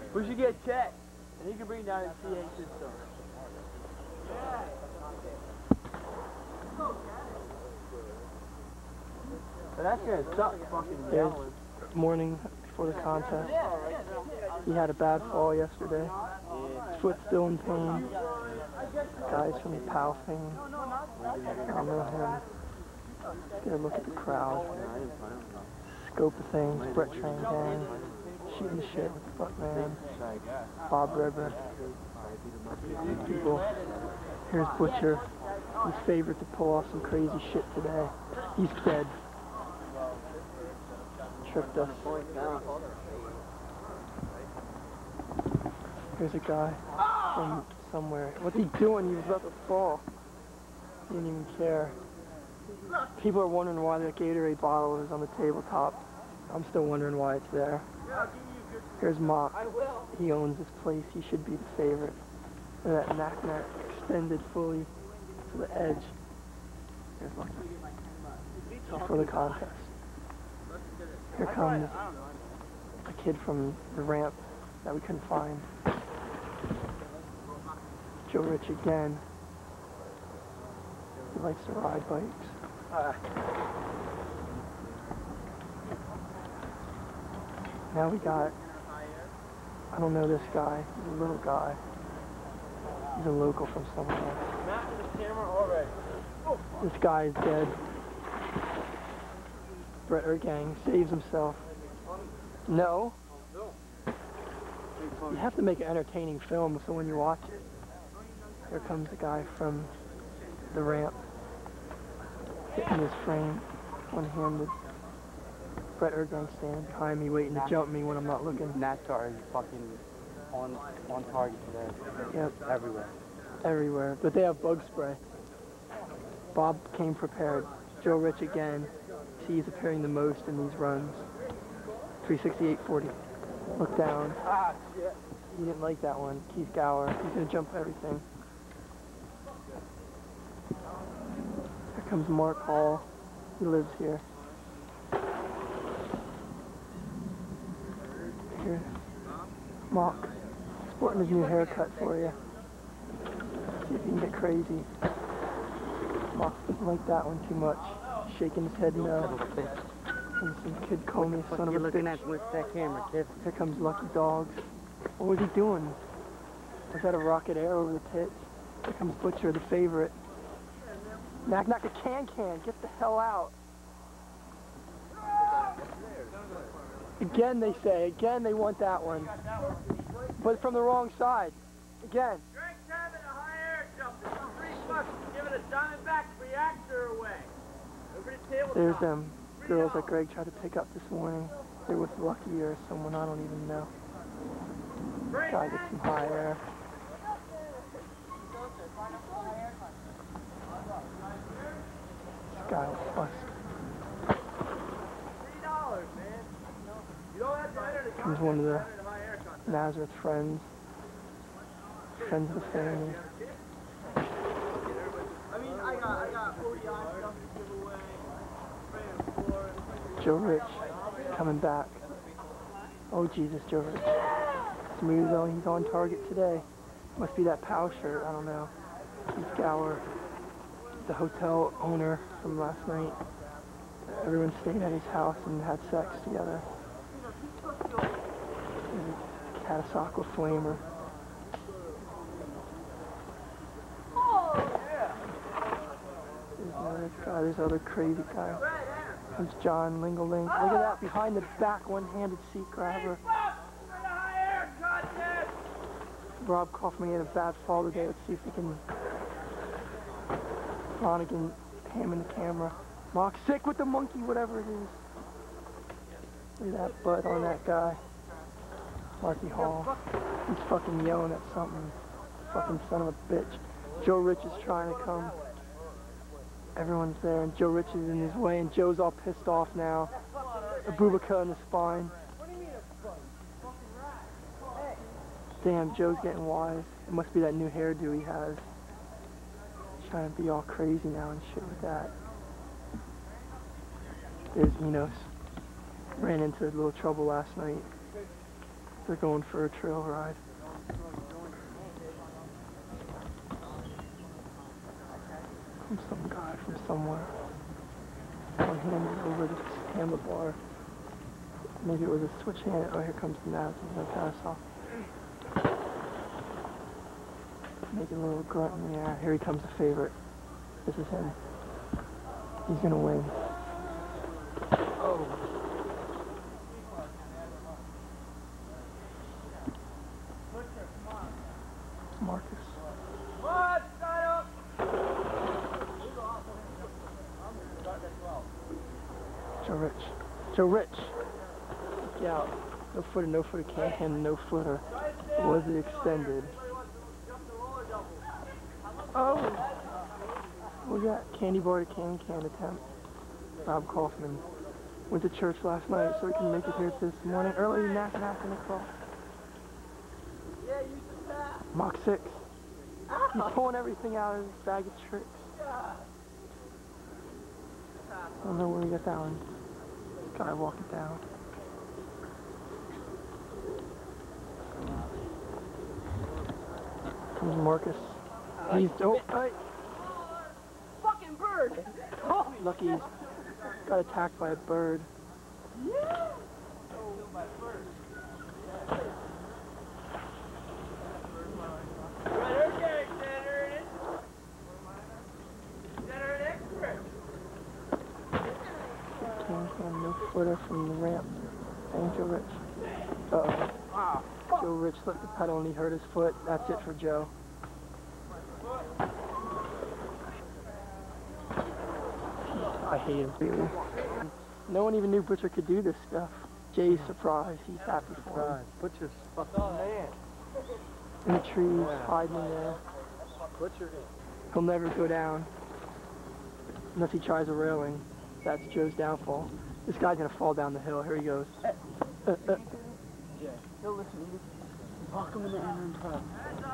We should get checked, and he can bring down his CH system. But that's gonna suck fucking down. Morning before the contest. He had a bad fall yesterday. His foot's still in pain. Guys from the POW thing. I don't know him. Get a look at the crowd. Scope of things. Brett Train Gang. Shooting the shit with the Buttman. Bob Redber. People. Here's Butcher. His favorite to pull off some crazy shit today. He's dead. Tripped us. Here's a guy from somewhere. What's he doing? He was about to fall. He didn't even care. People are wondering why the Gatorade bottle is on the tabletop. I'm still wondering why it's there. Here's Mock. He owns this place. He should be the favorite. And that knack extended fully to the edge. Here's Lucky. For the contest. Here comes a kid from the ramp that we couldn't find. Joe Rich again. He likes to ride bikes. Now we got, I don't know this guy, he's a little guy. He's a local from somewhere. This guy is dead. Brett Ergang saves himself. No. You have to make an entertaining film so when you watch it. Here comes the guy from the ramp. Hitting his frame, one-handed. Brett Ergang standing behind me waiting to jump me when I'm not looking. NASCAR is fucking on target today. Yep. Everywhere. Everywhere. But they have bug spray. Bob came prepared. Joe Rich again. He's appearing the most in these runs. 368.40. Look down. Ah, shit. He didn't like that one. Keith Gower. He's going to jump everything. Here comes Mark Hall. He lives here. Here. Mock. Sporting his new haircut for you. See if he can get crazy. Mock didn't like that one too much. Shaking his head no. And some kid called me son of a looking bitch. at with that camera, kid? Here comes Lucky Dogs. What was he doing? Was that a rocket air over the pits? Here comes Butcher, the favorite. Knock the can. Get the hell out. Again they say. Again they want that one. But from the wrong side. Again. Greg Cabot, a high air jump. This is $3. Give it a Diamondback reactor away. Over the table. There's them girls that Greg tried to pick up this morning. They're with Lucky or someone I don't even know. Guy gets some high air. This guy will bust. $3, man. You don't have to enter the Comes one of the Nazareth friends. Friends of the family. I mean, I got 40 items to give away. Joe Rich coming back. Oh Jesus, Joe Rich. Smooth though, he's on target today. Must be that POW shirt, I don't know. Keith Gower, the hotel owner from last night. Everyone stayed at his house and had sex together. There's a Catasauqua flamer. There's another guy, there's other crazy guy. Comes John Lingoling. Look at that, behind the back, one-handed seat grabber. Rob Kaufman had a bad fall today. Let's see if we can... Flanagan hamming the camera. Mock sick with the monkey, whatever it is. Look at that butt on that guy. Marky Hall. He's fucking yelling at something. Fucking son of a bitch. Joe Rich is trying to come. Everyone's there, and Joe Rich is in his way, and Joe's all pissed off now. A Bubaka in the spine. Damn, Joe's getting wise. It must be that new hairdo he has. He's trying to be all crazy now and shit with that. There's Enos. Ran into a little trouble last night. They're going for a trail ride. From some guy from somewhere. One-handed over the handlebar. Maybe it was a switch hand. Oh, here comes the Naz. No parasol. Making a little grunt in the air. Here he comes, the favorite. This is him. He's gonna win. Oh. Marcus. What? Start up! Joe Rich. Joe Rich. Look out. No footer, no footer, can't handle no footer. Was it extended? Oh! What was that? Candy bar to can attempt. Bob Kaufman. Went to church last night so he can make it here this morning. Early nap in the cross. Yeah, use the tap. Mach 6. He's pulling everything out of his bag of tricks. I don't know where he got that one. Gotta walk it down. Comes Marcus. He's Fucking bird! lucky he's got attacked by a bird. No footer from the ramp. And Joe Rich. Uh-oh. Joe Rich slipped the pedal and he hurt his foot. That's it for Joe. I hate him. Really. No one even knew Butcher could do this stuff. Jay's surprised. He's happy for him. Butcher's fucking man. In the trees, hiding in there. Butcher. He'll never go down. Unless he tries a railing. That's Joe's downfall. This guy's gonna fall down the hill. Here he goes. Jay, he'll listen. Walk him in the end and try.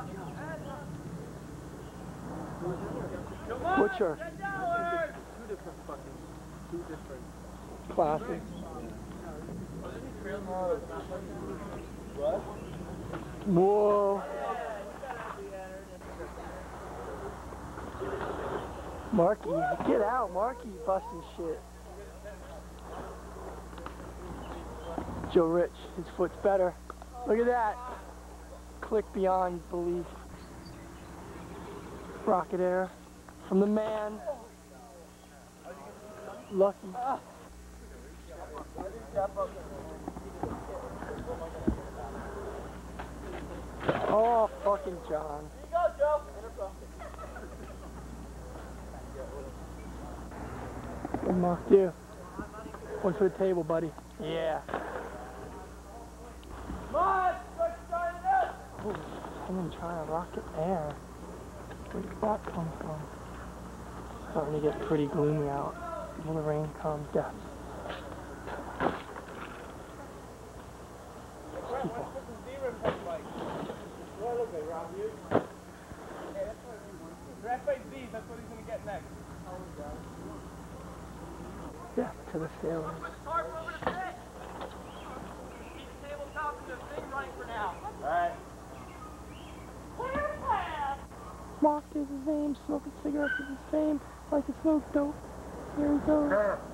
Butcher. Two different. Classic. What? Whoa. Marky, get out, Marky, busting shit. Joe Rich, his foot's better. Look at that. Click beyond belief. Rocket air from the man. Lucky. Oh, fucking John. Here you go, Joe. Good mark, you. One for the table, buddy. Yeah. Come on, start starting up. Oh, someone trying to rocket air. Where did that come from? Starting to get pretty gloomy out. When the rain comes, death. People. That's what he's going to get next. Death to the sailors. Put the tarp over the pit. Keep the tabletop and the thing running for now. Alright. Mark is his name, smoking cigarettes is his fame, like to smoke dope. Here he goes.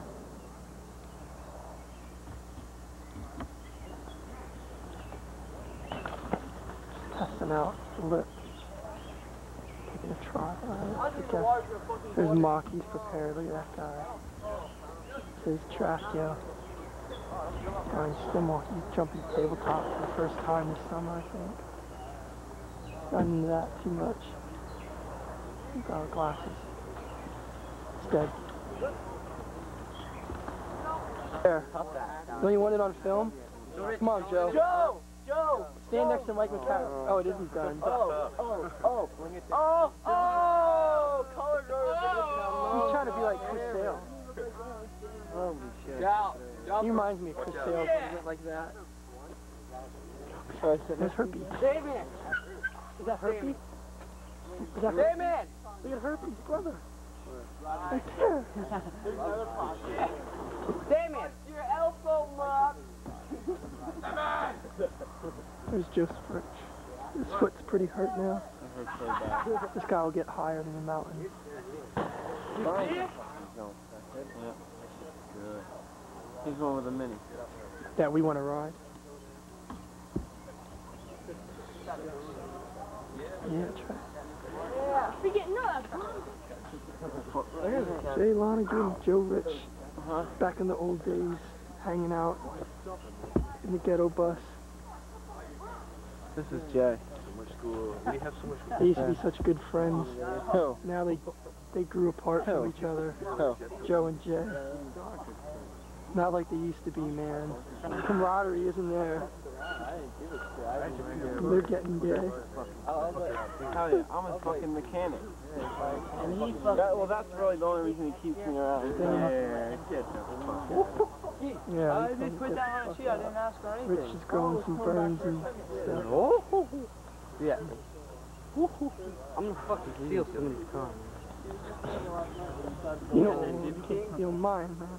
Testing out the lip. Taking a try. There's Mock, he's prepared. Look at that guy. His track, yo. Going Stimmel, he's jumping tabletop for the first time this summer, I think. Not into that too much. Got glasses. It's dead. There. Don't you want it on film? Come on, Joe. Joe! Joe! Stand next to Mike McCarthy. Oh, it isn't done. Oh! Color He's trying to be like Chris Sale. Holy shit. He reminds me of Chris Sale. He went like that. There's Herpes. Damien! Is that Herpes? Is that Damien! Look at Herpes' brother. Right there. Damien! Your elbow, Mom! There's Joseph Rich. His foot's pretty hurt now. It hurts so bad. This guy will get higher than the mountain. You see it? Yeah. Good. He's going with a mini. That we want to ride. Yeah, try. We getting up. Jay Lonigan, Joe Rich. Back in the old days, hanging out in the ghetto bus. This is Jay. We have so much. They used to be such good friends. Who? Now they grew apart from each other. Who? Joe and Jay. Not like they used to be, man. Camaraderie isn't there. They're getting gay. Hell yeah, I'm a fucking mechanic. Well, that's really the only reason he keeps me around. Yeah. I just put that on a sheet. I didn't ask for anything. Rich is growing some burns and stuff. Yeah. I'm gonna fucking steal somebody's car. You don't mind, man.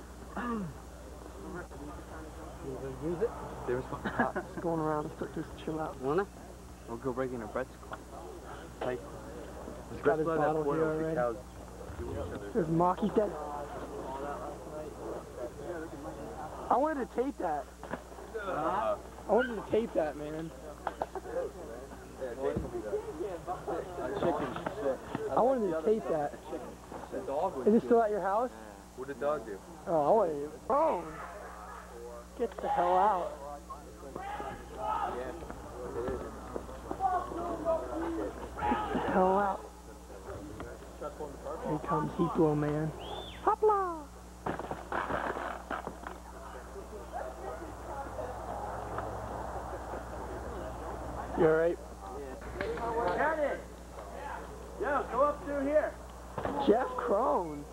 You gonna use it? There was fucking cops. Just going around and start just chill out. Wanna? We'll go break into Brett's car. Like, He's got his bottle here already. There's Mocky dead. I wanted to tape that. I wanted to tape that, man. I wanted to tape that. Is it still at your house? what did the dog do? Oh, I wanted to. Oh! Get the hell out. Get the hell out. Here comes Heaplo, man. Hopla! You alright? Cannon! Yo, go up through here. Jeff Crone.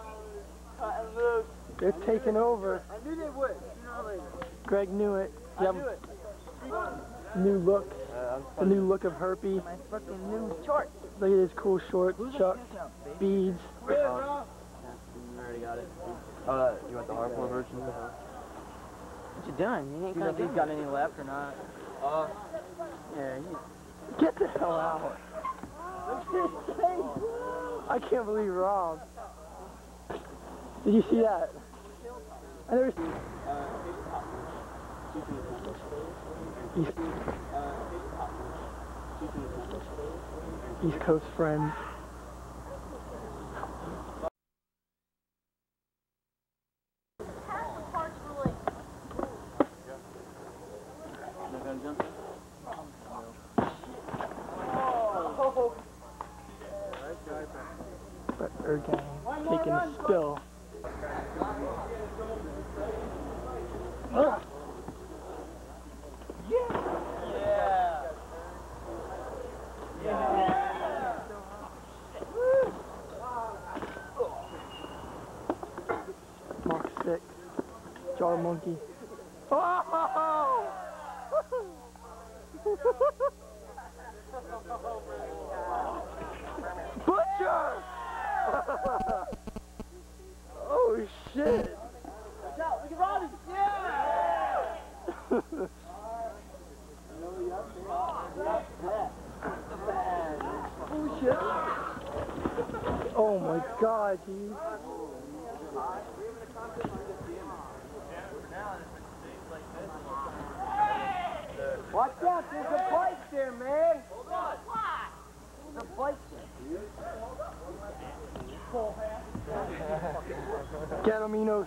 They're taking over. I knew they would. Sooner or later. Greg knew it. I knew it. New look. The new look of Herpy. My fucking new shorts. Look at his cool shorts, Chuck, beads. Where, bro? I already got it. You want the hardcore version? What you doing? You ain't gonna think he's got any left or not? Yeah, Get the hell out. I can't believe Rob. Did you see that? I never East Coast friends. But Ergang taking a spill. Mark 6. Jar Monkey. Oh! Butcher! Oh shit! Watch out, look at Robbie! Yeah! Oh my god, dude. Watch out, there's a bike there, man! Hold on! There's a bike there. Get him, Enos.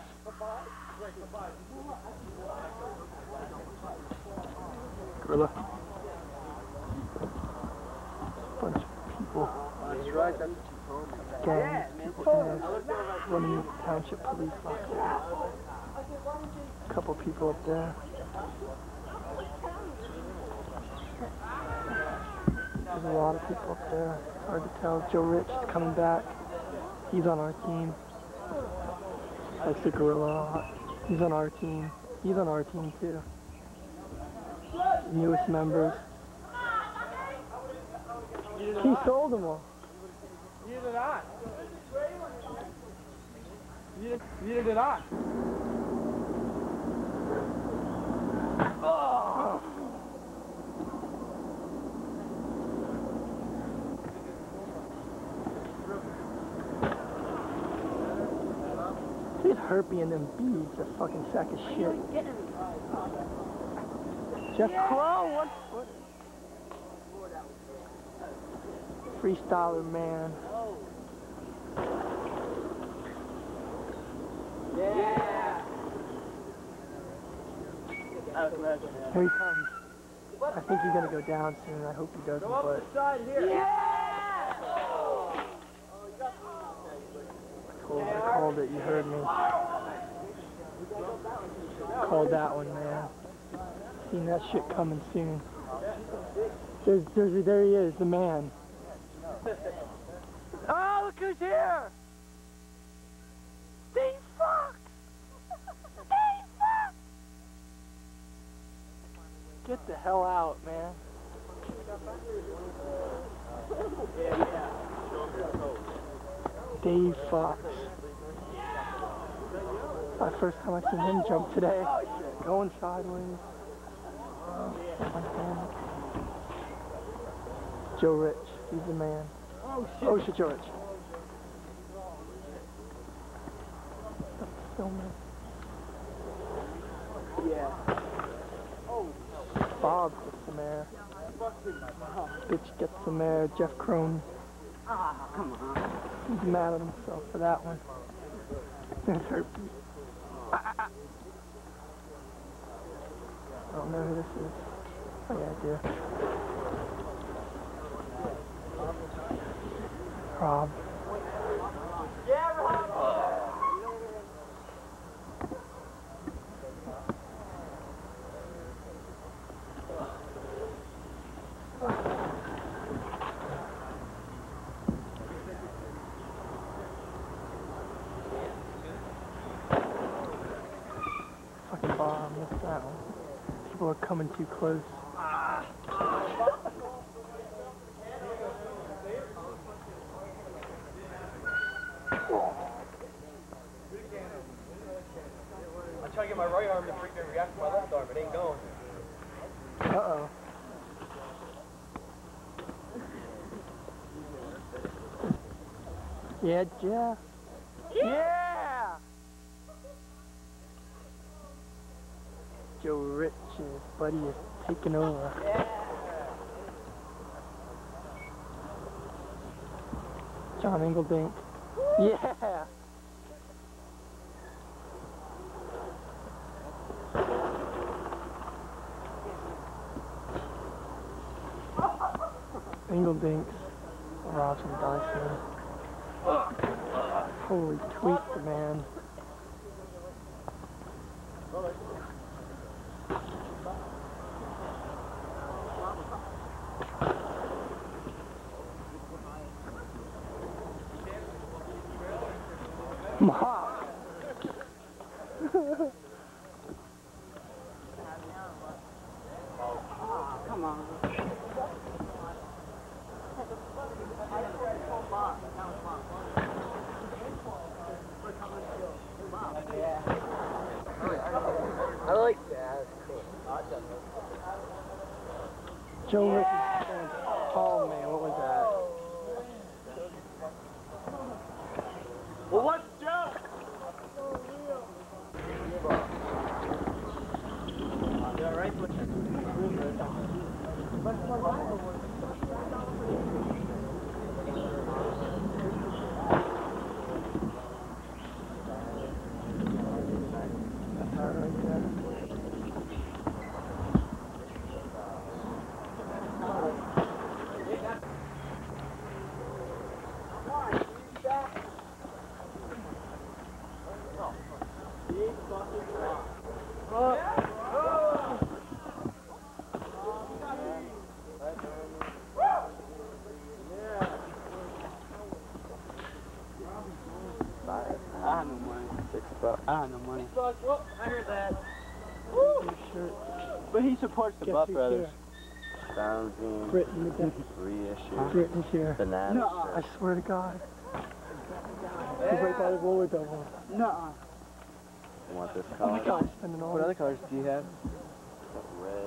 Gorilla. Bunch of people. That's right, that's Gangs, people running the township police officer. A couple people up there. There's a lot of people up there. Hard to tell. Joe Rich is coming back. He's on our team. Likes the gorilla a lot. He's on our team. He's on our team too. Newest members. He sold them all. Neither did I. Neither did I. Oh. at Herpy and them beads, a fucking sack of shit. Jeff Crow, what? Freestyler man. Yeah! Here he comes. I think he's gonna go down soon. I hope he doesn't, but Yeah! I called it. You heard me. Called that one, man. Seen that shit coming soon. There he is, the man. Oh, look who's here! Steve Fox! Steve Fox! Get the hell out, man. Dave Fox. My first time I seen him jump today. Going sideways. Joe Rich, he's the man. Oh shit, Joe Rich. Filming. Yeah. Bob gets some air. Bitch gets some air. Jeff Crone. Ah, come on. He's mad at himself for that one. There's Herpy. I don't know who this is. Oh yeah, I do. Rob. Yeah, Rob! Fucking Bob, I missed that one. People are coming too close. I try to get my right arm to freaking react to my left arm, it ain't going. Uh-oh. Yeah, Jeff. Yeah! Joe Rich and his buddy is taking over. John Engeldink. Yeah! Engeldinks. Rob's and Dyson. Holy tweet, man. Mom. Come on. I like that. Joe Rich is oh man, what was that? Well, what's Joe? That's her right there. I have no money. $6. I have no money. Whoop, I heard that. Your shirt. But he supports the Guess Buff who's Brothers. here? Fountain, Britain, the reissue, Britain's here. banana I shirt. swear to God. He's right by the roller double. Nuh-uh. You want this Oh my color? God, spending all What other colors do you have? Red.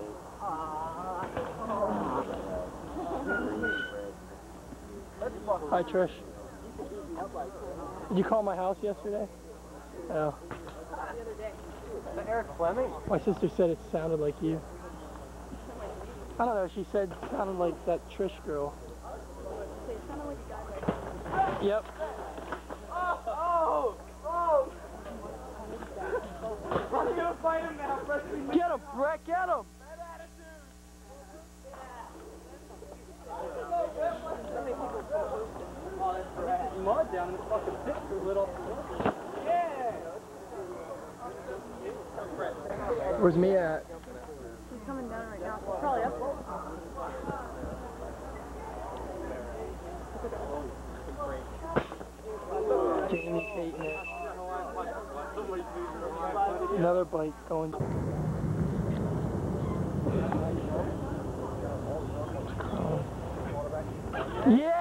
Hi, Trish. Did you call my house yesterday? Oh. Is that Eric Fleming? My sister said it sounded like you. I don't know, she said it sounded like that Trish girl. It sounded like a guy. Yep. Oh! I'm gonna fight him now, freshman. Get him, Brett, get him! Mud down in the fucking pit for a little. Where's Mia at? She's coming down right now. She's probably up there. Jamie's hating it. Another bike going. Yeah!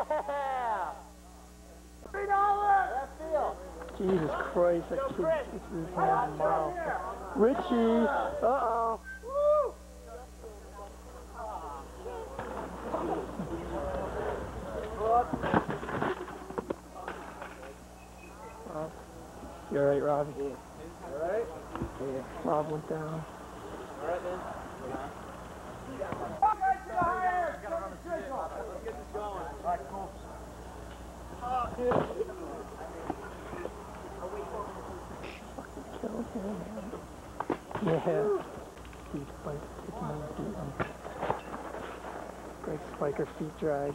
Jesus Christ, that kid sticks his hand in mouth. Richie! Uh-oh! You alright, Robbie? Yeah. Alright? Yeah. Rob went down. Alright then. Let's get this going. Alright, cool. Kill him. Yeah. These spikes kicking him, beating him. Great spiker feet drag.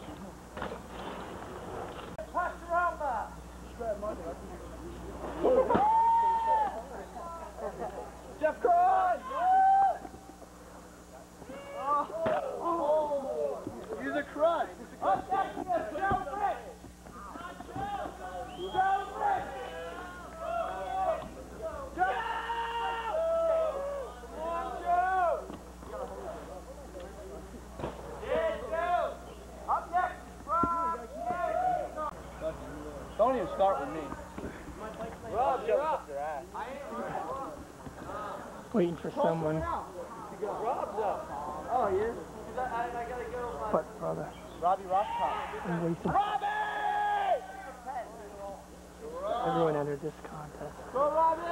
Jeff Cross! Use a crutch. Don't even start with me. Rob, you're up. Waiting for someone. Rob's up. Oh, he is? I gotta go. But, brother. Robbie Rocktop. I'm waiting. Robbie! Everyone entered this contest. Go, Robbie!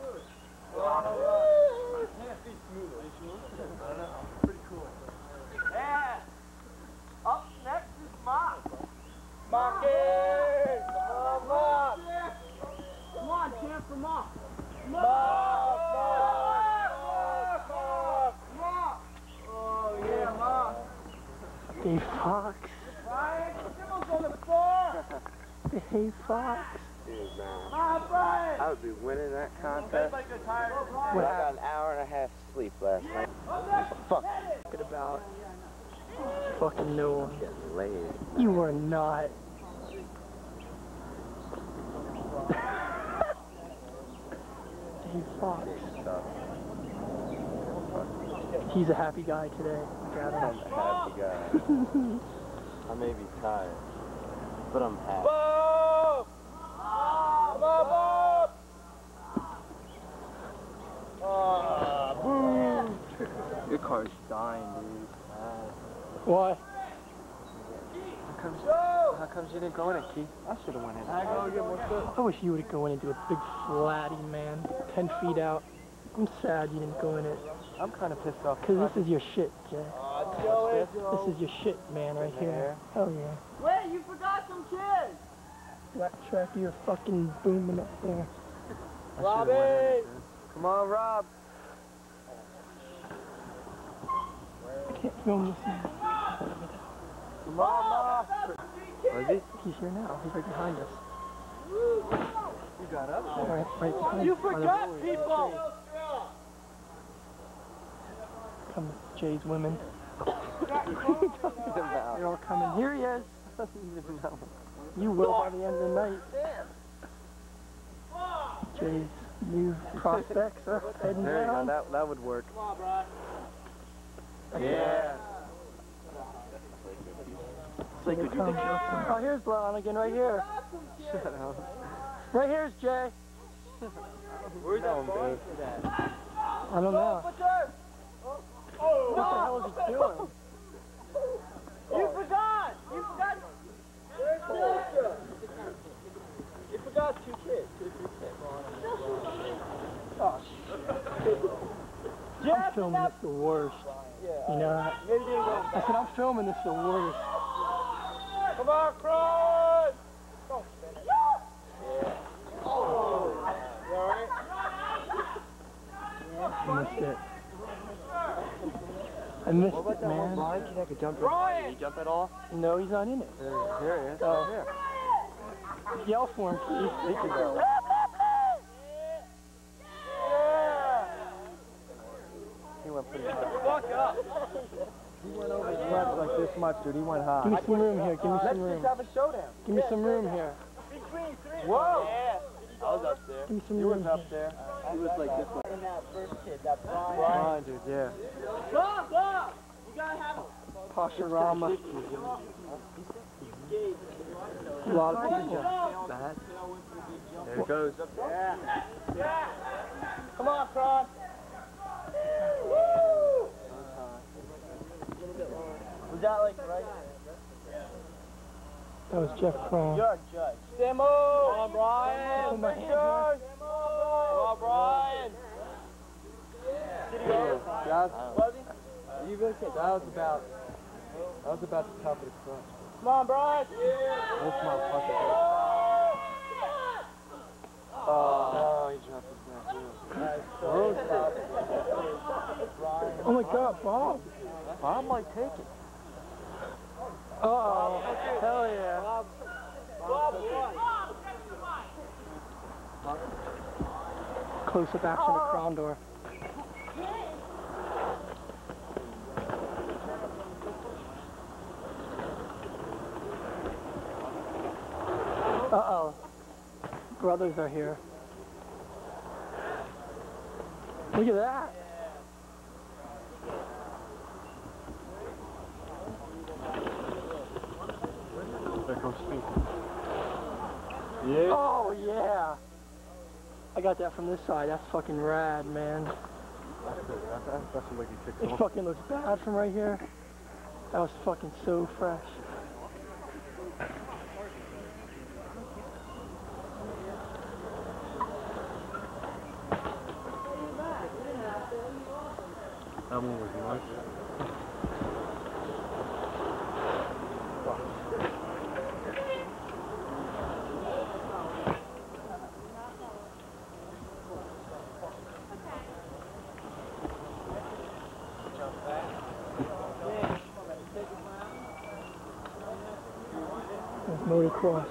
Pretty cool. Yeah. Up next is Mock. Mocky! Come on, Mock! Come on, champ for Mock. Mock! Oh, yeah, Mock. Hey, Fox. Brian, Kimball's on the floor. Hey, Fox. Dude, man. Brian. I would be winning that contest. Like a tired. But I got an hour and a half sleep last night. Fuck. Talking about fucking no one. Getting laid. You are not. Hey, Fox. He's a happy guy today. I got I'm him. a happy guy. I may be tired, but I'm happy. Bob! Bob! Bob! Boom! Your car's dying, dude. Why? How come you didn't go in it, Keith? I should have went in. I go get more food. I wish you would have gone into a big flatty, man. 10 feet out. I'm sad you didn't go in it. I'm kind of pissed off. Because this is your shit, Jay. Joey. This is your shit, man, right here. Hell yeah. Wait, you forgot some kids! Black track, you're fucking booming up there. Robbie! Come on, Rob. I can't film this now. Come on, Rob. Was he? He's here now. He's right behind us. You got up. Right behind You us. forgot people! Come, Jay's women. They're all coming. Here he is. You will by the end of the night. Jay's new prospects are heading There you go. down. That would work. Come on, Brian. Yeah. Here they come. Oh, here's Lonigan right here. Shut up. Right here's Jay. Where's that bar? I don't know. What the hell is he doing? You forgot! You forgot! Where's Jessica? You forgot 2 kids. 2 kids. I'm filming this the worst. You know that? I said I'm filming this the worst. Come on, Cross! I missed it. I missed it, man. Brian! Did he jump at all? No, he's not in it. There he is. Oh. Here. Yell for him, please. He can go. He went pretty high. Fuck up! He went over the front like this much, dude. He went high. Give me some room here. Give me some room. Let's have a showdown. Give me some room here. Whoa! I was up there. Give me some He room was up there. He was like this one. And that first kid, that Brian. Brian, dude, yeah. Bob! You gotta have him. Posherama. A lot of people. Bad. There it goes. Yeah. Come on, Cross. Was that like right? That was Jeff Crone. You're a judge. Demo! Come on, Brian. Put my hand Come on, Brian. Did he go? Was he? You really can't. That was about the top of the crunch. Come on, Brian. This motherfucker. Oh, he dropped his neck, too. Oh my God, Bob. Bob might take it. Oh, hell yeah. Close-up action at Crown Door. Uh-oh. Brothers are here. Look at that. There goes Steve. Yeah. Oh, yeah. I got that from this side. That's fucking rad, man. That's the way he kicks It off. fucking looks bad from right here. That was fucking so fresh. That one was nice. There's motocross.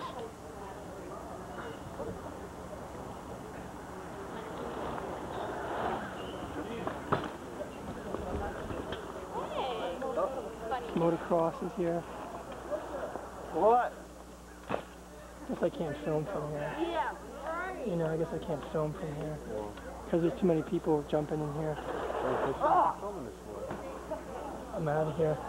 Motocross is here. What? Guess I can't film from here. Yeah. You know, I guess I can't film from here. Because there's too many people jumping in here. I'm out of here.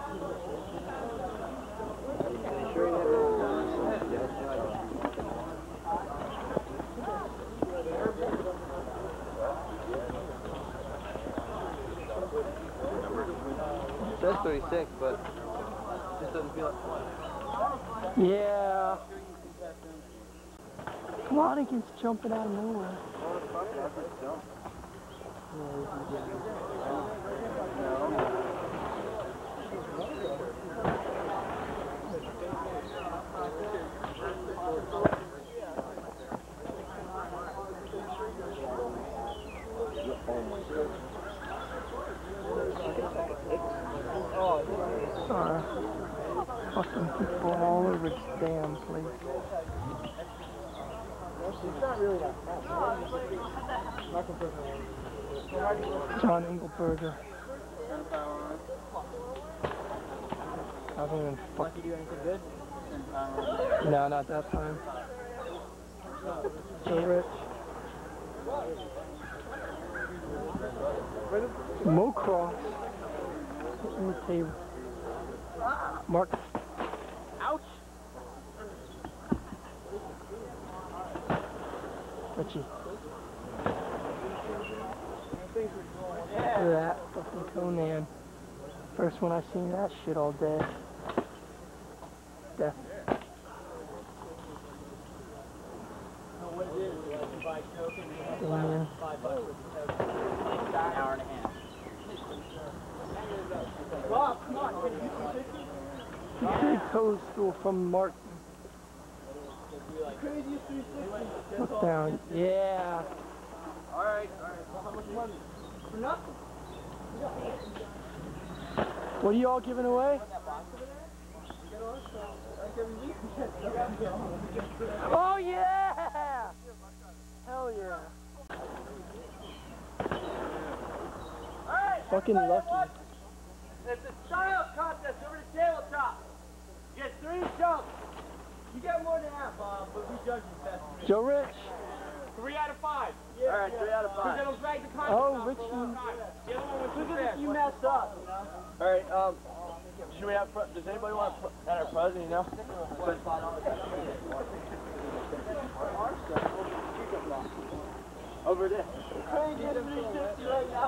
It says 36, but it just doesn't feel like. Yeah. Flanagan's jumping out of nowhere. Fucking people all over this damn place. John Engelberger. Other than fuck. Did you do anything good? No, not that time. So rich. Mocross. In the table. Mark. Ouch! Richie. Look at that fucking Conan. First one I've seen that shit all day. Death. Damien. hour and a half. Bob, come on, can you do 360? Big toadstool from Martin. Craziest 360. Look down. Yeah. Alright. How much money? For nothing. What are you all giving away? Oh yeah! Hell yeah! Alright, Fucking lucky. it's a style contest over the tabletop. You get 3 jumps. You get more than that, Bob, but we judge you best. Joe Rich. 3 out of 5. Yeah, alright, 3 out of 5. Because it'll drag the contest Oh, out Rich. for a long time. The other one was too Look fast. at you messed up, you know? Alright, should we have, does anybody want to enter president, you know? Over there. Crazy 360 right now.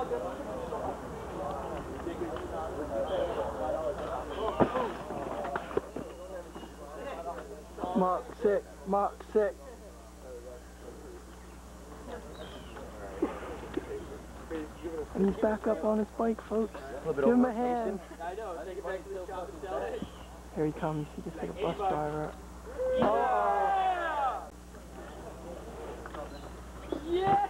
Mark 6. Mark 6. And he's back up on his bike, folks. Give him a hand. I know, take it back to the shop and sell it. Here he comes. He just like a bus driver. Yeah!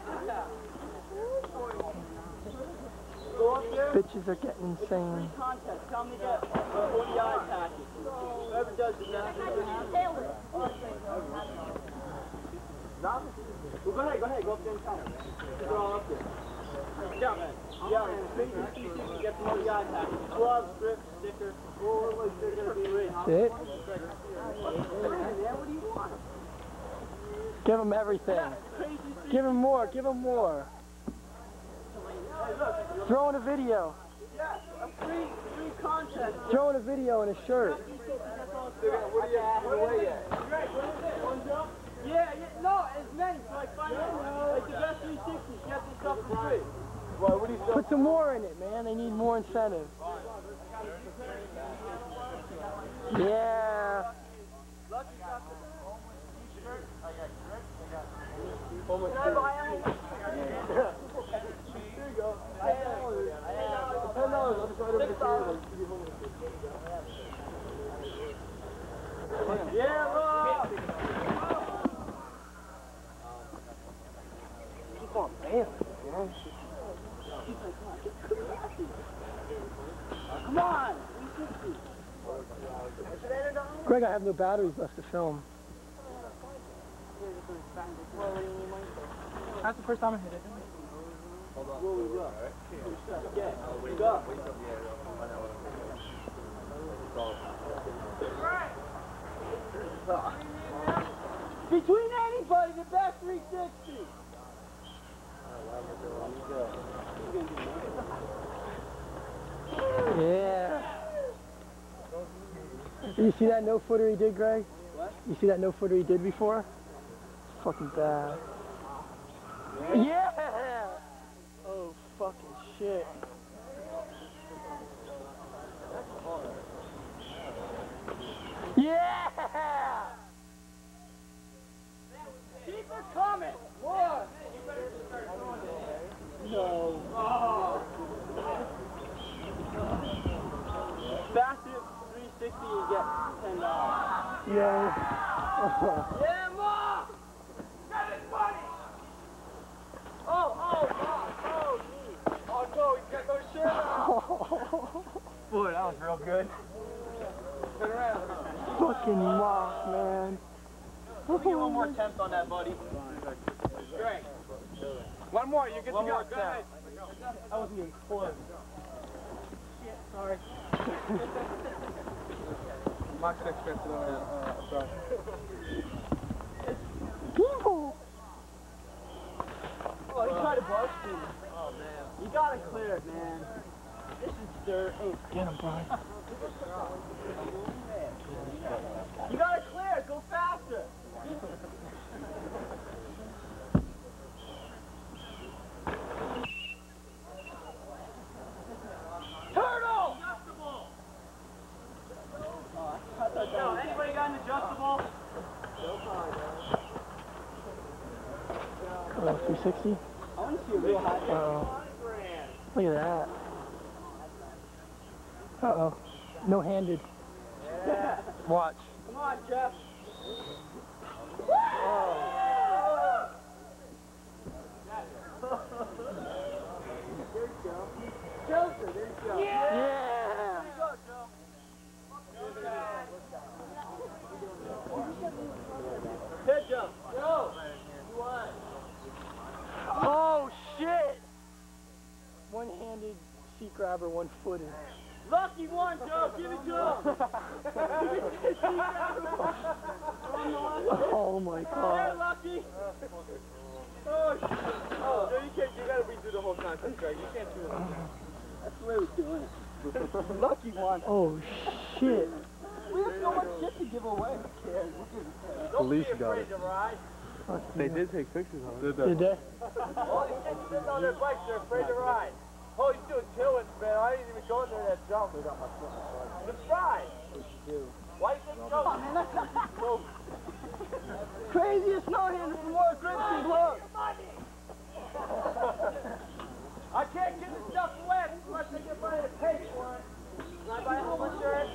Bitches are getting insane. Contest. Tell me to get 40 eye package. Whoever does the best. Well, go ahead. Go up there and count. They're all up there. Yeah, man. Yeah, man. Get the 40 eye package. Gloves, grip, sticker. Oh, what they're going to be rich. That's it. What do you want? Give him everything. Give him more. Give him more. Throw in a video. Yeah, a free contest. Throw in a video and a shirt. What are you asking away yet? One jump? Yeah, no, as many, so like 5 minutes. Like the best 360s, get this stuff for free. Well, what do you Put some more in it, man. They need more incentive. Yeah. Yeah, Rob! keep on bailing, you know? Come on! Greg, I have no batteries left to film. That's the first time I hit it. Between anybody, the best 360. Yeah. You see that no footer he did, Greg? What? You see that no footer he did before? It's fucking bad. Yeah! Oh, fucking shit. Yeah! Keep it coming! More! No. Oh. Fastest 360 you get $10. Yeah. Yeah, Ma! Get it, buddy! Oh, geez. Oh, no, he's got no shirt on. Boy, that was real good. Turn around. Fucking mock, man. Let me get one more attempt on that, buddy. Great. One more, you get One to more, go. go ahead. I wasn't even close. Sorry. Max expected sorry. People! Oh, he tried to bust me. Oh, man. You gotta clear it, man. This is dirt. Oh. Get him, Brian. You gotta clear it. Go faster. Turtle! Adjustable. Anybody got an adjustable? Oh, 360? I want to Uh-oh. Look at that. Uh-oh. No-handed. Yeah. Watch. Come on, Jeff. There you go. Joseph, there you go. Yeah! There you go, Joe. Head jump. Go. You won. Oh, shit! One-handed seat grabber, one-footed. Lucky one, Joe. Give it to him. Oh, my Hey, God. Lucky. Oh, shit. Oh, no, you can't. You gotta redo the whole contest, Greg. You can't do it. That's the way we're doing it. Lucky one. Oh, shit. We have so much shit to give away. Who cares? Police got it. They did take pictures of it. Did they? All these kids sitting on their bikes, they're afraid to ride. Oh, he's doing two-ins, man. I didn't even go in there that jump. Surprise! Why do you think so? Craziest no-hander for more grips and gloves. I can't give this stuff away unless I get money to pay for it. Can I buy home insurance?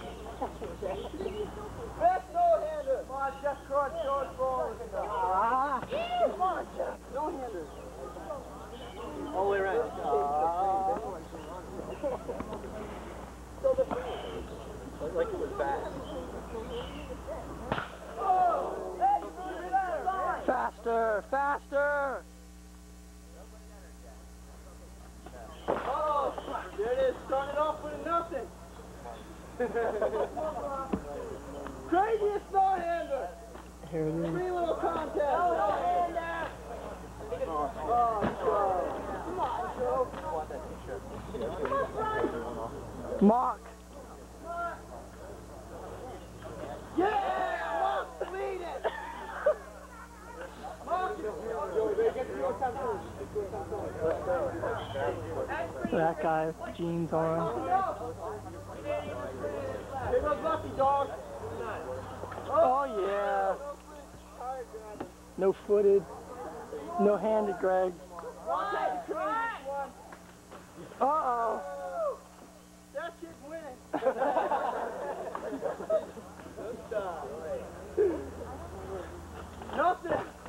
Best no-hander! Come on, Jeff Crunch, show us for Come on, Jeff. No-hander. All the way around. Like it was fast. Oh! Hey, Faster, faster! oh! There it is. Started off with a nothing. Craziest no-hander. Here it is. Free little contest. No-hander. Oh, Joe. Come on, Joe. Mark. Yeah! Mark, lead it! Mark, That guy with jeans on. Here goes Lucky, dog. Oh, yeah. No-footed. No-handed, Greg. Uh-oh. That kid's winning. Nothing.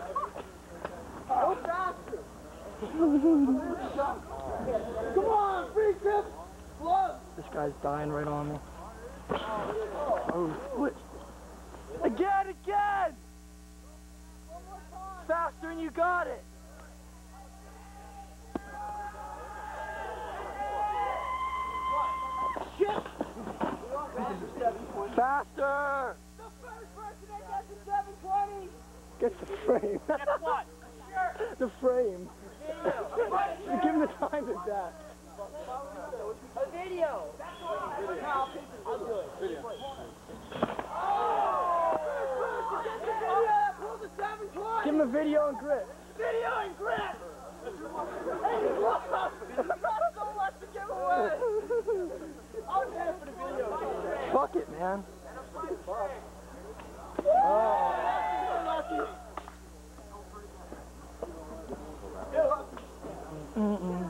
Go faster. Come on, free grip. Gloves. This guy's dying right on me. Oh, what? Again! Faster and you got it. Shit. Faster! The first person that gets a 720. Gets the frame. Guess what? The frame. Give him the time to that. A video. I'll do it. Video. Give him a video and grip. Video and grip. Hey, look. Not so much to give away. I'll do it for the video. Fuck it, man. Lucky. Mm-mm.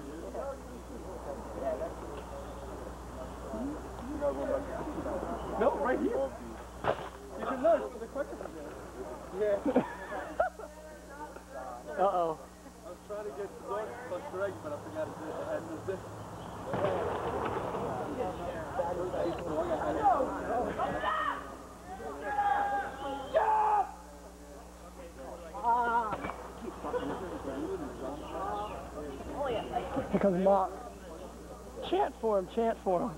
No, right here. You should know it's the quickest one. Yeah. Uh-oh. I was trying to get Lord plus Greg, but I forgot to do it. I had to do this. Here comes Mark. Chant for him, chant for him.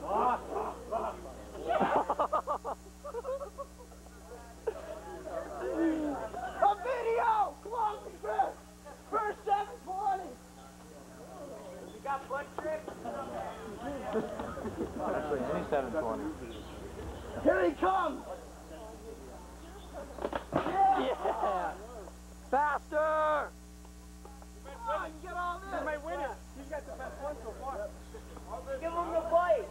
A video! Come on, Chris! First 720! You got butt tricks? Actually, any 720. Here he comes! Yeah! Faster! Come on, get on this! He's my winner! He's got the best one so far. Give him the bite!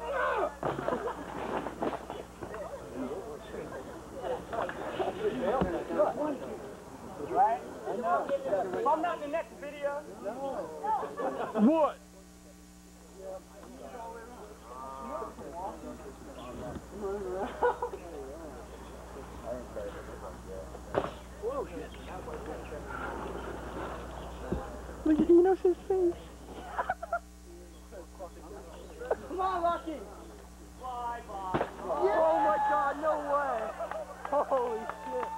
Right? I know. If I'm not in the next video. No. What? Whoa, shit. Look at Enos' face. Come on, Lucky! Bye, bye. Yeah. Oh my god, no way. Holy shit.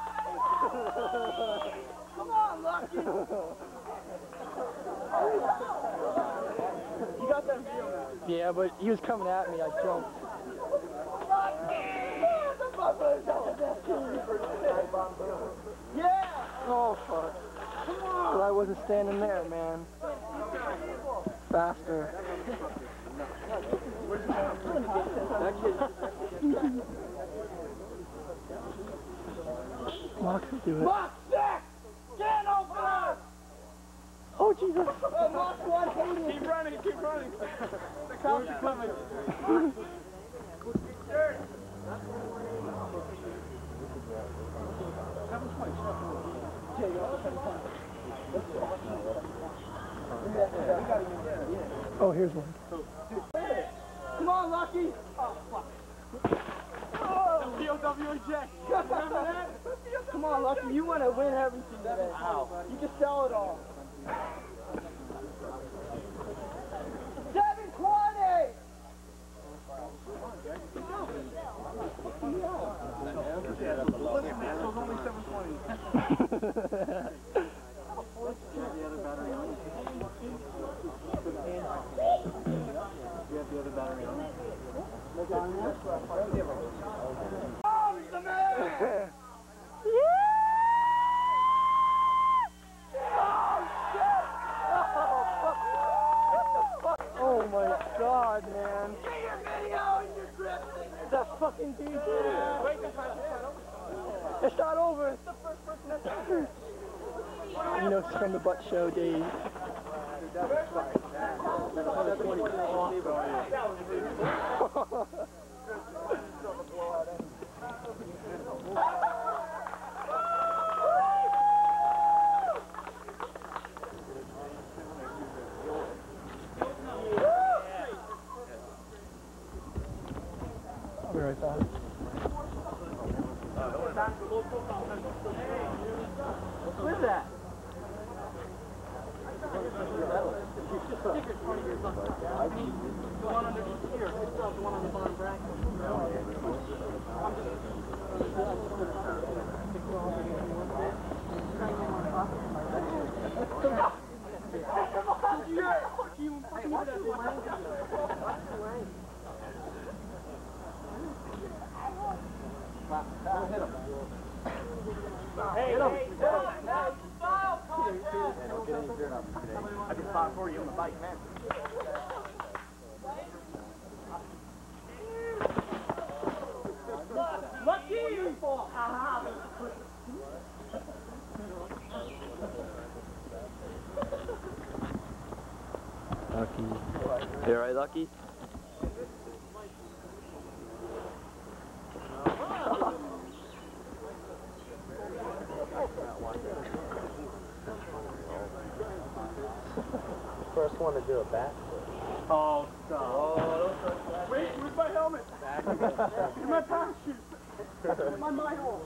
Come on, Lucky! You got that video. Yeah, but he was coming at me, I jumped. Yeah! Oh fuck. Come on! Well, I wasn't standing there, man. Faster. Mox will do it. Mox 6! Get over! Oh Jesus! Mox 1 hating! Keep running, keep running. The cops are coming. Oh, here's one. Come on, Lucky! Oh, fuck. POW eject. Remember that? Come on, Lucky, you want to win everything today. You just sell it all. 720! Listen, man, so it's only 720. Oh my god, man. That fucking dude did it. It's not over. It's the first person that's ever. You know, it's from the butt show days. I'll be right back. What is that? The one underneath here. It's the one on the bottom bracket. Hey, hit him! I just fought for you on the bike, man. Lucky! Lucky. You alright, Lucky? First one to do a back. Oh, stop. Oh, wait, where's my helmet? Where's my parachute? My hole.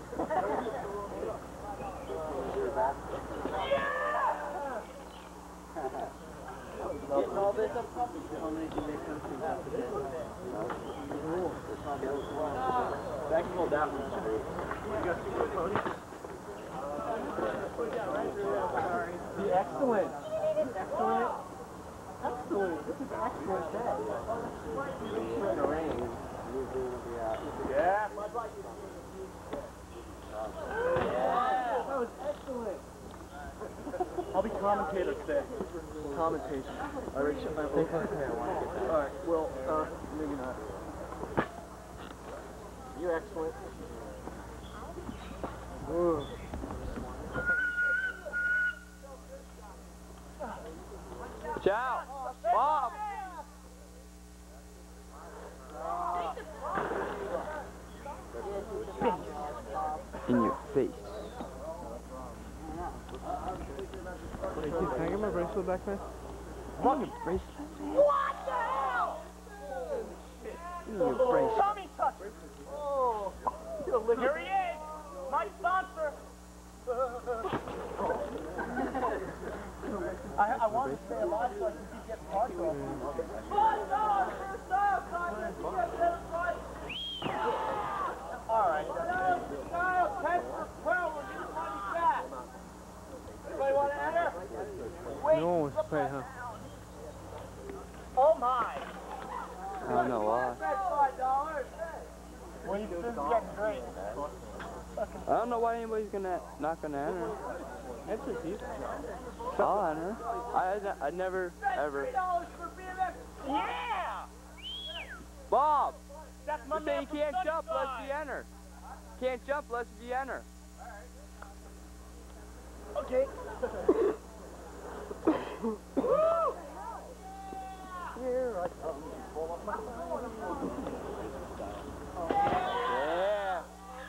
Getting all this up top? How many do they come to after this? That can hold that one straight. You got two good ponies? Excellent. Excellent. Excellent. This is excellent day. Yeah. That was excellent. I'll be commentator today. Commentation. I already shut my voice. Alright, well, maybe not. You're excellent. Whoa. Ciao! Bob! In your face. Can I get my bracelet back, man? fucking bracelet. What the hell? Your bracelet. Tommy toucher. Oh. Here he is. My sponsor. I want to stay alive so I can keep getting parts off. Alright. Kyle, 10 for 12. We're getting money back. Anybody want to enter? Wait. No one wants to pay, huh? Oh my. I don't know why. $5. Well, this is getting great. I don't know why anybody's not gonna enter. That's just you. I'll enter. I never ever. $3 for BMX. Yeah. Bob. That's my You say man you from can't jump unless Sunnyside. you enter. Can't jump unless you enter. Okay. Here I come. Pull up my Yeah.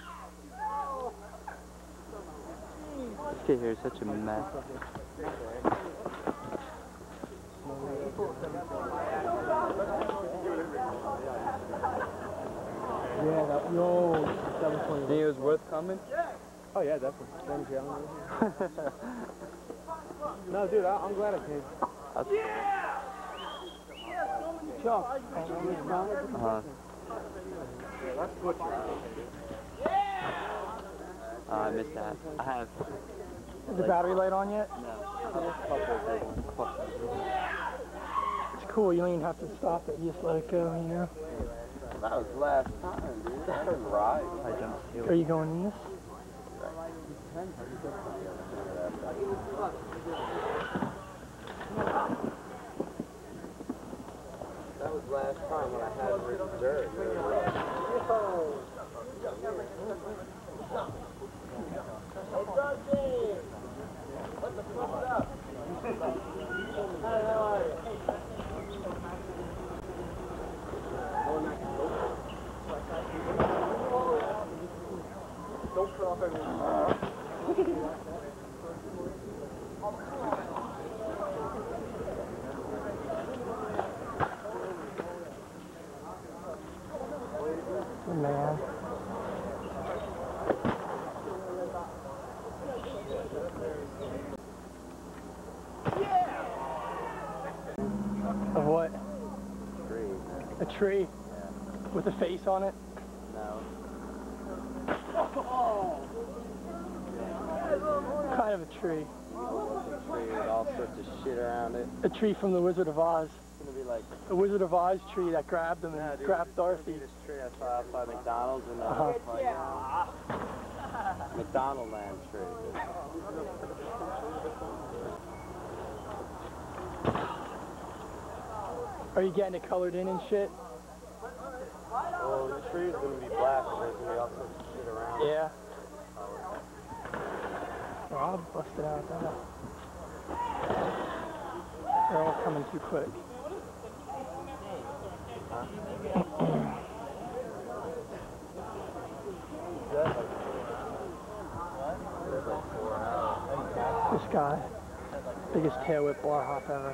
This kid here is such a mess. Yeah, that, yo, 720. Think it was worth coming? Oh yeah, definitely. No, dude, I'm glad I came. Chuck. That's butcher. I missed that. I have. Is the battery light on yet? No. It's cool, you don't even have to stop it, you just let it go, you know? That was last time, dude. That was right. I jumped. Are you going in this? That was last time when I had reserve. What the fuck up? Don't put off everything. Man. Of what? Tree. A tree? With a face on it? No. What kind of a tree? Tree with all sorts of shit around it. A tree from the Wizard of Oz. It's gonna be like The Wizard of Oz tree that grabbed him and dude, grabbed Dorothy. this tree I saw outside McDonald's and McDonald Land tree. Are you getting it colored in and shit? Well, the tree's gonna be black and there's gonna be all sorts of shit around it. Yeah. Rob busted out that. They're all coming too quick. This guy, biggest tail whip bar hop ever.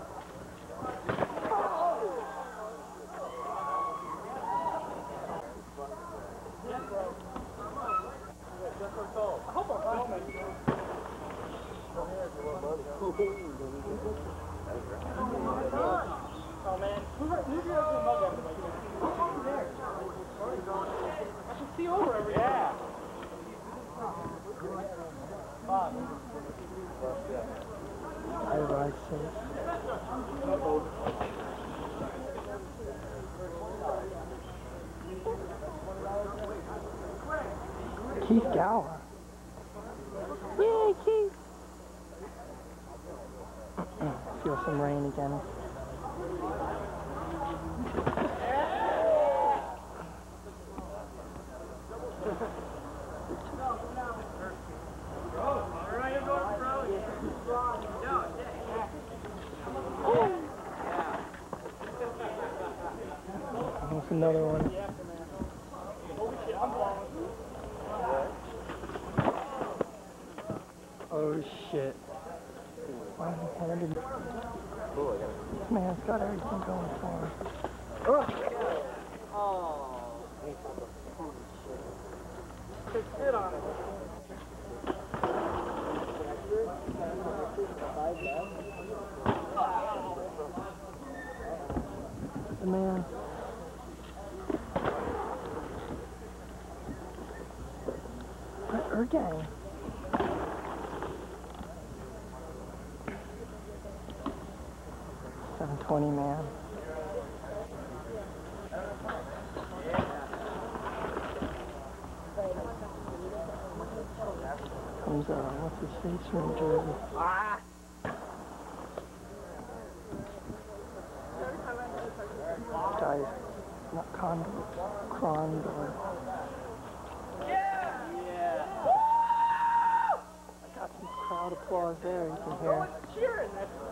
Oh man, move your mug out of the way. Over there. I can see over everything. Yeah. Bob. I ride safe. Keith Gower. Yay, Keith! Feel some rain again. Almost another one. Oh shit. Wow, Cool, I got This man's got everything going for him. Just sit on it. The man. Her gang. $720 man. Comes what's his face from New Jersey? Guy, not Condor, Crondor. I got some crowd applause there, you can hear. Cheering.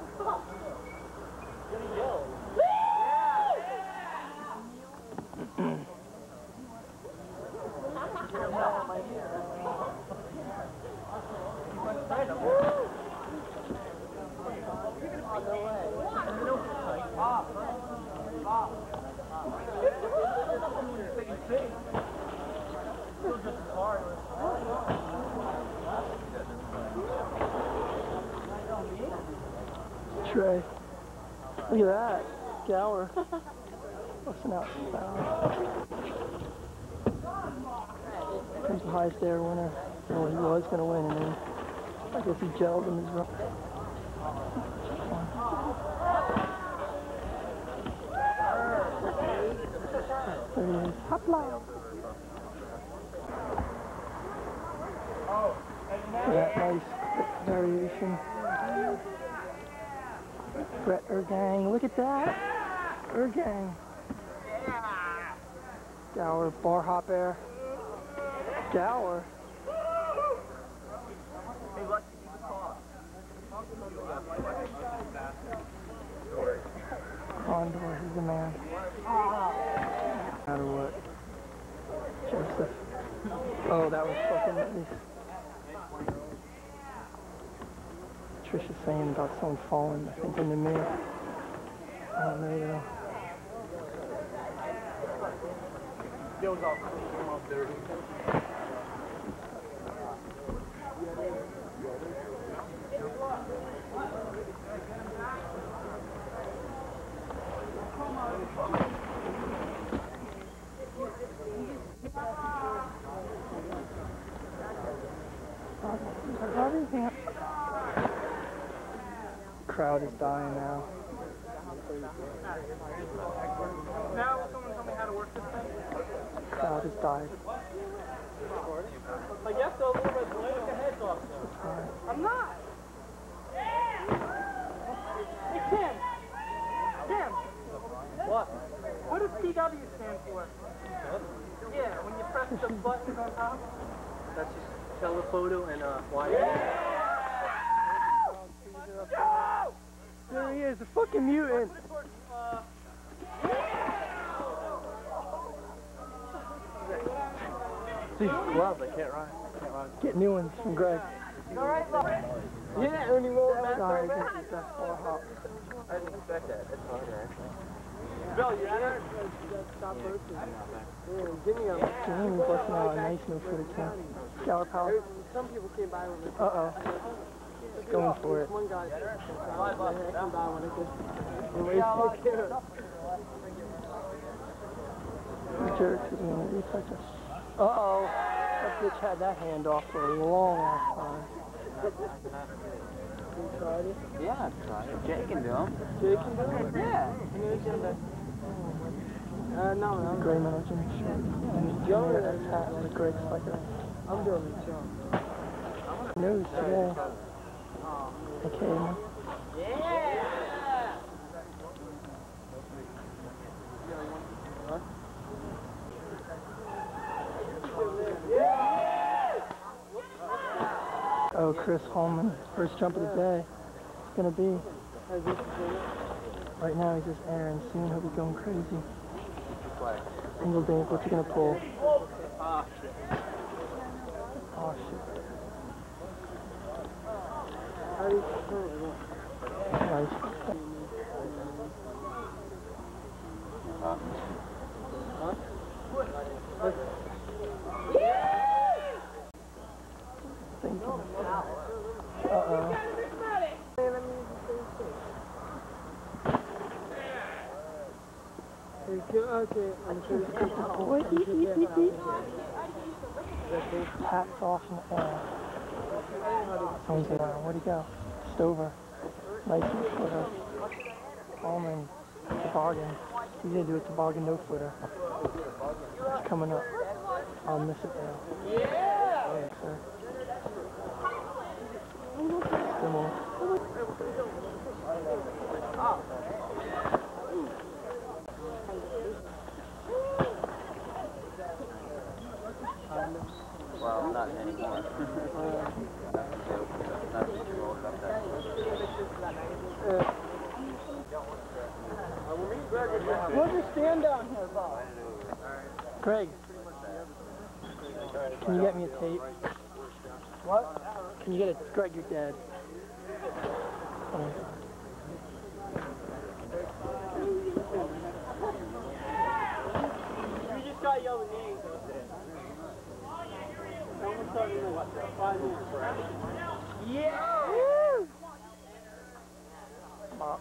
Trey. Look at that. Gower. Busting out some power. He's the highest air winner. Well, he was going to win, and then I guess he gelled in his run. There he is. Hopla! That nice variation. Brett Ergang, look at that! Ergang. Gower, bar hop air. Gower. Condor, he's the man. No matter what. Joseph. Oh, that was fucking nice. Trisha's saying about someone falling, I think, in the mirror. I don't know though. Crowd is dying now. Now will someone tell me how to work this thing? Crowd has died. I guess so, a little bit. Take your heads off. I'm not. Hey, Tim. Tim. What? What does TW stand for? Yeah, when you press the buttons on top. That's just telephoto and wide. There he is, the fucking mutant. These gloves, I can't run. Get new ones from Greg. Alright, look. Yeah, only roll back. Sorry, this is the bar hop. I didn't expect that. That's hard, actually. Bill, you there? Give me a... Jamie busting out a nice new footage now. Gower power. Some people came by with it. Uh-oh. Going for it. One guy came by when it could. Jerks is going to retouch us. Uh-oh. That bitch had that hand off for a long ass time. You tried it? Yeah, I've tried it. Jay can do them. Jay can do it? Yeah. No. Gray metal Jimmy shirt. And Joe has hat with a Greg spiker. I'm doing it, Joe. News today. Okay, man. Oh, Chris Holman, first jump of the day. It's gonna be. Right now he's just airing. Soon he'll be going crazy. Single dink, what's he gonna pull? Oh shit. Nice. Hats off in the air. Someone's around. Where'd he go? Stover. Nice footer. Allman. Toboggan. He's gonna do a toboggan no footer. It's coming up. I'll miss it now. Yeah! Oh, yes, sir. Come on. Well, not anymore. What's your stand down here, Bob? Greg, can you get me a tape? What? Can you get a... Greg, you're dead. You just got yelling names. Someone's starting in what, 5 minutes, right? Yeah! Woo! Bob.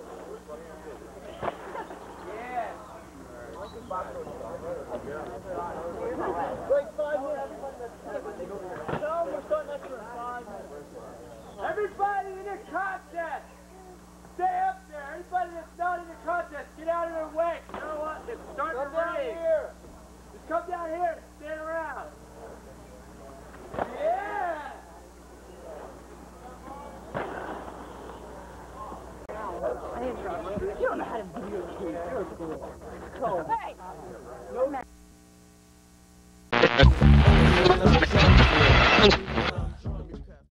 Like 5 minutes. No, we're starting extra in 5 minutes. Everybody in the contest, stay up there. Everybody that's not in the contest, get out of their way. You know what? It's starting to rain. Just come down here and stand around. Yeah! You don't know how to videotape. Hey! No, man.